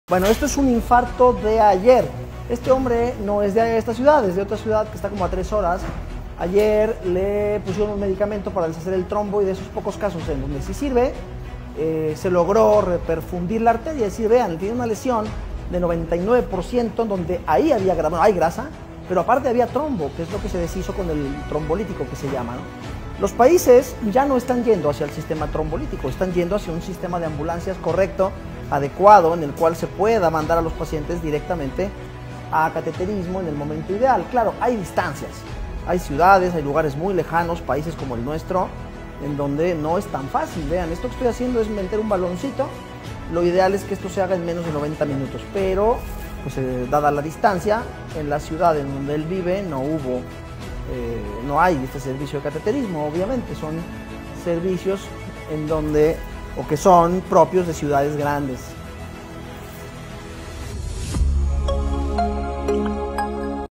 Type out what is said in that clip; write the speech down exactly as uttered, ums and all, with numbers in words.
Bueno, esto es un infarto de ayer. Este hombre no es de esta ciudad, es de otra ciudad que está como a tres horas. Ayer le pusieron un medicamento para deshacer el trombo y de esos pocos casos en donde sí sirve, eh, se logró reperfundir la arteria. Es decir, vean, tiene una lesión de noventa y nueve por ciento donde ahí había grasa, bueno, hay grasa, pero aparte había trombo, que es lo que se deshizo con el trombolítico que se llama, ¿no? Los países ya no están yendo hacia el sistema trombolítico, están yendo hacia un sistema de ambulancias correcto, adecuado, en el cual se pueda mandar a los pacientes directamente a cateterismo en el momento ideal. Claro, hay distancias, hay ciudades, hay lugares muy lejanos, países como el nuestro, en donde no es tan fácil. Vean, esto que estoy haciendo es meter un baloncito, lo ideal es que esto se haga en menos de noventa minutos, pero pues eh, dada la distancia, en la ciudad en donde él vive no hubo, eh, no hay este servicio de cateterismo. Obviamente son servicios en donde o que son propios de ciudades grandes.